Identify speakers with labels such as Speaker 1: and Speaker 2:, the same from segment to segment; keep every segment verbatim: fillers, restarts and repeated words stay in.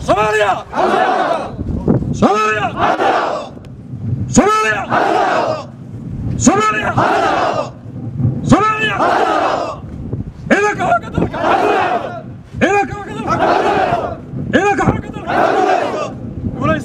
Speaker 1: Somalia Somalia Somalia Somalia Somalia إلى كهكذا إلى كهكذا إلى كهكذا وليس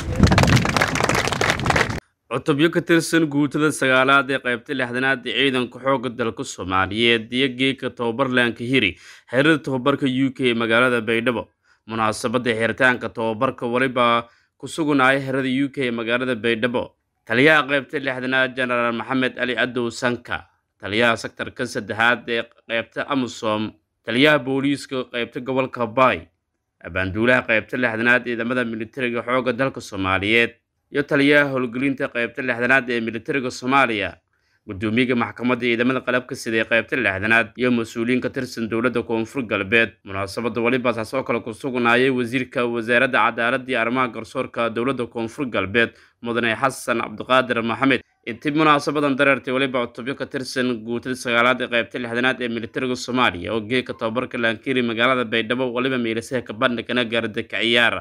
Speaker 1: cutubyo ka tirsan guutada sagaalaad ee qaybta lixdanaad ee ciidanka xoogga dalka Soomaaliyeed iyo geedka tababarlaanka hiri xiriirka tababarka U K ee magaalada Baydhabo munaasabada xiritaanka tababarka waliba ku sugnaaday xiriirka U K ee magaalada Baydhabo taliyaha qaybta lixdanaad General Maxamed Ali Adow Sanka taliyaha sektarka saddexaad ee qaybta Amisom taliyaha booliiska qaybta gobolka Bay abaanduulaha qaybta lixdanaad ee ciidamada militariga xoogga dalka Soomaaliyeed iyo taliyaha howlgelinta qaybta lixdanaad ee militariga Soomaaliya gudoomiyaha maxkamadda ciidamada qalabka sida qaybta lixdanaad iyo mas'uuliyiin ka tirsan dawladda Koonfur Galbeed munaasabada waliba taasoo kale ku sugnaayay wasiirka wasaaradda cadaaladda iyo arrimaha garsoorka dawladda Koonfur Galbeed mudane Xasan Cabdiqaadir Maxamed intii munaasabadan dareertay waliba cutubyo ka tirsan guutada sagaalaad ee qaybta lixdanaad ee militariga Soomaaliya oo geedka tababarka Laankiiri magaalada Baydhabo waliba meelaha ka bandhigana gaarida ka ciyaara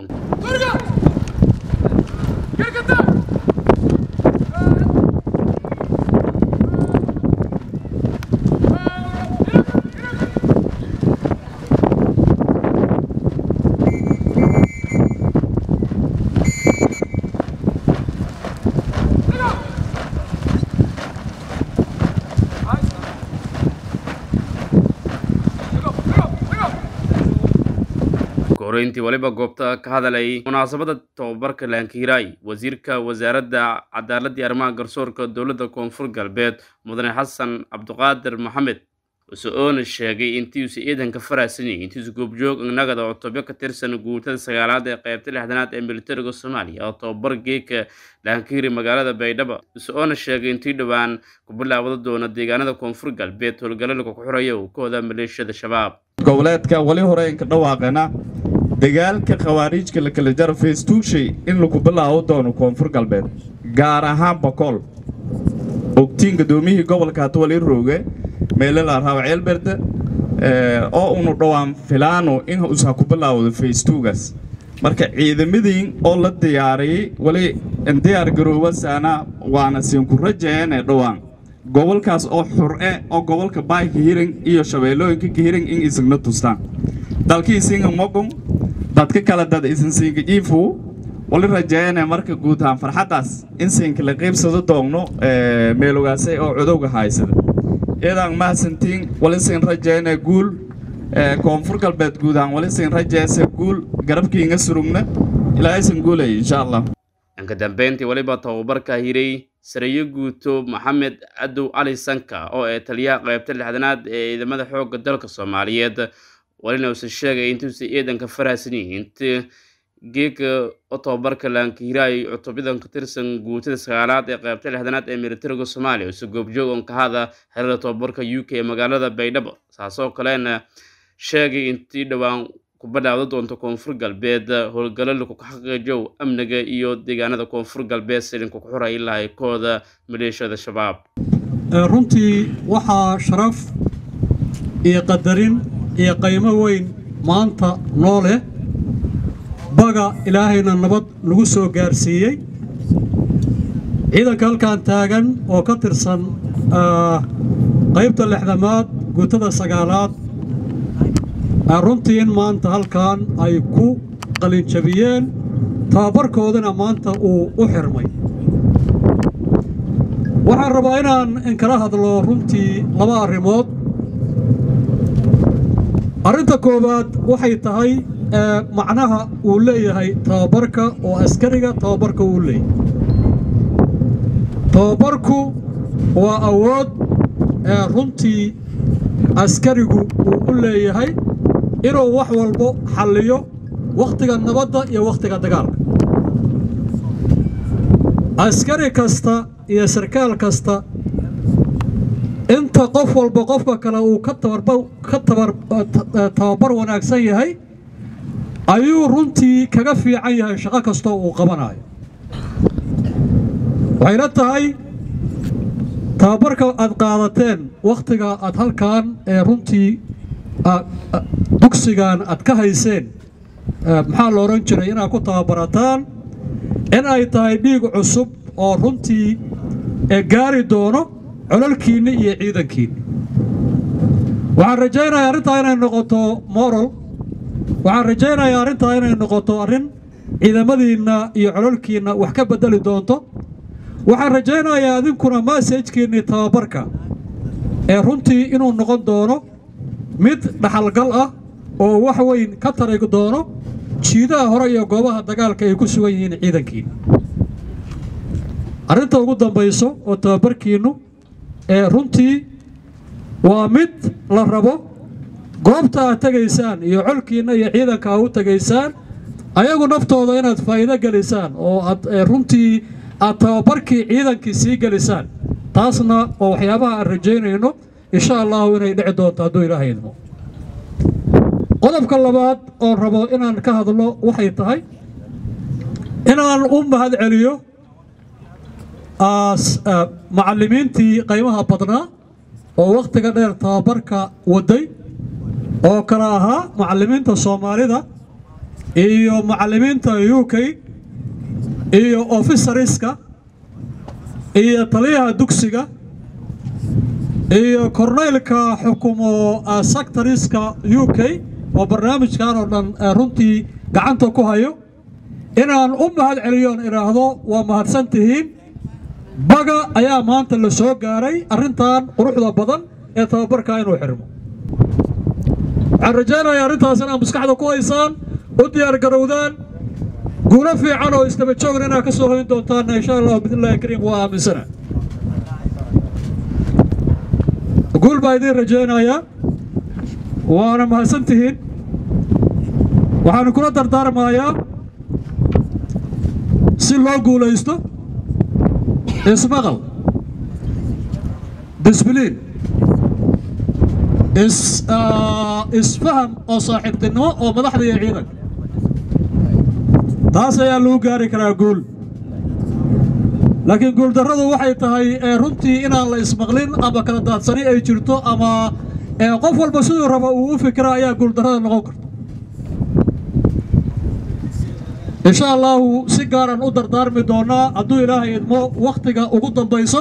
Speaker 1: intii waliba goobta ka hadalay munaasabada tababarka Laankiiray wasiirka wasaaradda cadaaladda iyo arrimaha garsoorka dawladda Koonfur Galbeed mudane Xasan Cabdiqaadir Maxamed oo sheegay intii uu ciidanka faraasani intii uu goobjoog nagada cutubyo ka tirsan guutada sagaalaad ee qaybta lixdanaad ee militariga Soomaaliya oo tababar geedka Laankiiri magaalada Baydhabo oo sheegay intii dhawaan ku bilaawdo doona deegaanada Koonfur Galbeed howlgalada ku xirayo kooda maleeshiyada shabaab
Speaker 2: goboleedka wali hore in ka dhawaaqana dagaalka khawaarijka la kala jaro phase two shay in lagu bilaabo doono Koonfur Galbeed gaar ahaan Boqol ogtiin gudoomiyihii gobolka Atwali Rooge meelaha raawceel berde ee oo uu dhawaan filaano in uu ku bilaabo phase two gas marka ciidamadiin oo la diyaariyay wali in diyaar garoowa sana waana siin ku rajeeyeen dhawaan gobolkaas oo xur ah oo gobolka Bay Hiring iyo Shabeellooyinka Hiring in isagna tustaan dalkiisinga moqon dadka kala dad isin siinka jiifu wali rajeeyana marka guud ahaan farxadaas in siinka la qaybsado doonno ee meelogaasay oo cudowga haysada eedan ma santiin wali siin rajeeyana guul ee Koonfur Galbeed guud ahaan wali siin rajeeysa guul garabkiinga surugna ilaahay san guulay insha Allah
Speaker 1: anka dambeyntii waliba tababarka hiray sariyo guuto Maxamed Adow Ali Sanka oo ee taliyaha qaybta lixdanaad ee ciidamada xoogga dalka Soomaaliyeed walina uu sheegay intii uu ciidanka faraasani intii geedka tababarka Laankiiray cutubyadan ka tirsan guutada sagaalaad ee qaybta lixdanaad ee militariga Soomaaliya oo goobjoog ka hada xiriirka tababarka U K ee magaalada Baydhabo saasoo kaleena sheegay intii dhawaan ku bilaawdo doonto Koonfur Galbeed howlgalada ku xaqiijiyo amniga iyo deegaanada Koonfur Galbeed sidii ku xuray ilaa kooda maleeshiyada shabaab
Speaker 3: runtii waxa sharaf iyo qadarin iyo qiimo weyn maanta noole baga ilaahayna nabad lagu soo gaarsiiyay ciidanka halkaan taagan oo ka tirsan qaybta lixdamaad guutada sagaalaad runtii in maanta halkaan ay ku qalin jabiyeen tababarkoodana maanta uu u xirmay waxaan rabaa inaan in kala hadlo runtii laba arrimood arrinta koowaad waxay tahay macnaha uu leeyahay tababarka oo askariga tababarka uu leeyahay tababarku waa awood runtii askarigu uu u leeyahay inuu wax walba xalliyo waqtiga nabadda iyo waqtiga dagaalka askari kasta iyo sarkaal kasta inta qof walba qofka kale uu ka tabarbar ka tabar tababar wanaagsan yahay ayuu runtii kaga fiican yahay shaqo kasta uu qabanayo waxayna tahay tababarka aad qaadateen waqtiga aad halkaan ee runtii dugsigan aad ka hayseen maxaa la oran jiray inaad ku tababarataan in ay tahay dhiig cusub oo runtii ee gaari doono colalkiinni iyo ciidankiinni waxaan rajaynayaa arrintaa inay noqoto moral waxaan rajaynayaa arrintaa inay noqoto arrin ciidamadiinna iyo colalkiinna wax ka beddeli doonto waxaan rajaynayaa idinkuna massajkiinnii tababarka ee runtii inuu noqon doono mid dhaxalgal ah oo wax weyn ka tari doono jiidaha hore iyo goobaha dagaalka ay ku sugan yihiin ciidankiinna arrinta ugu dambayso oo tababarkiinnu ee runtii waa mid la rabo goobta aad tegaysaan iyo colkiinna iyo ciidanka aad u tegaysaan ayagu naftooda inaad faa'iido gelisaan oo aad runtii aad tababarkii ciidankii sii gelisaan taasna oo waxyaabaha aan rajaynayno insha allahu inay dhici doonto hadduu ilaahay idmo qodobka labaad oo rabo inaan ka hadlo waxay tahay inaan u mahad celiyo macallimiintii qiimaha badnaa oo wakhtiga dheer tababarka waday oo kala ahaa macallimiinta Soomaalida iyo macallimiinta U K iyo officeriska iyo taliyaha dugsiga iyo korneylka xukumo sectoriska U K oo barnaamijkan oo dhan runtii gacanta ku hayo inaan u mahad celiyo iraahdo waa mahadsantihiin baga ayaa maanta la soo gaaray arrintan quruxda badan ee tababarka inuu xirmo waxaan rajaynayaa arrintaas inaad maskaxda ku haysaan u diyaar garowdaan guulo fiican oo isdaba joogna inaad ka soo hoyn doontaan insha allah bidnillaahi kariim waa aaminsana guul baa idiin rajaynayaa waana mahadsantihiin waxaan kula dardaarmayaa si loo guulaysto ismaqal disbiliin is isfaham oo saaxiibtinimo oo madaxda iyo ciidanka taas ayaa lagu gaari karaa guul laakiin guuldarradu waxay tahay runtii inaan la ismaqlin ama kala daadsani ay jirto ama qof walba siduu rabo uu u fikira ayaa guuldarrada noqon karta insha allahu si gaaran u dardaarmi doonaa hadduu ilaahay idmo wakhtiga ugu dambayso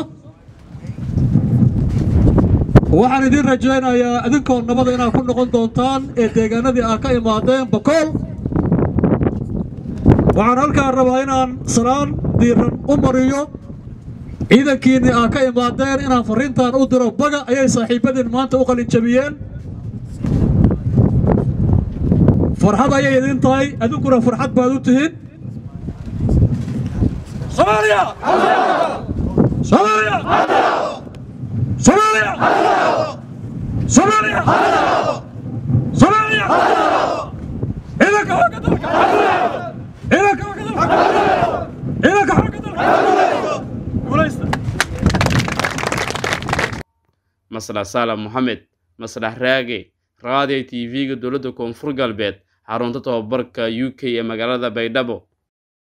Speaker 3: waxaan idiin rajaynayaa idinkoo nabada inaad ku noqon doontaan ee deegaanadii aad ka imaadeen bakool waxaan halkaan rabaa inaan salaan diiran u mariyo ciidankiinni aad ka imaadeen inaan farriintaan u diro baga ayay saaxiibadiin maanta u qalin jabiyeen farxad ayay idin tahay adinkuna farxad baad u tihiin Soomaaliya Soomaaliya Soomaaliya Soomaaliya Soomaaliya ciidanka hogga dalka ciidanka hogga dalka ciidanka hogga dalka guulaysta
Speaker 1: maslax Salam Mohamed maslax Raage raadiyo T V-ga dowladda Koonfur Galbeed xarunta tababarka U K ee magaalada Baydhabo.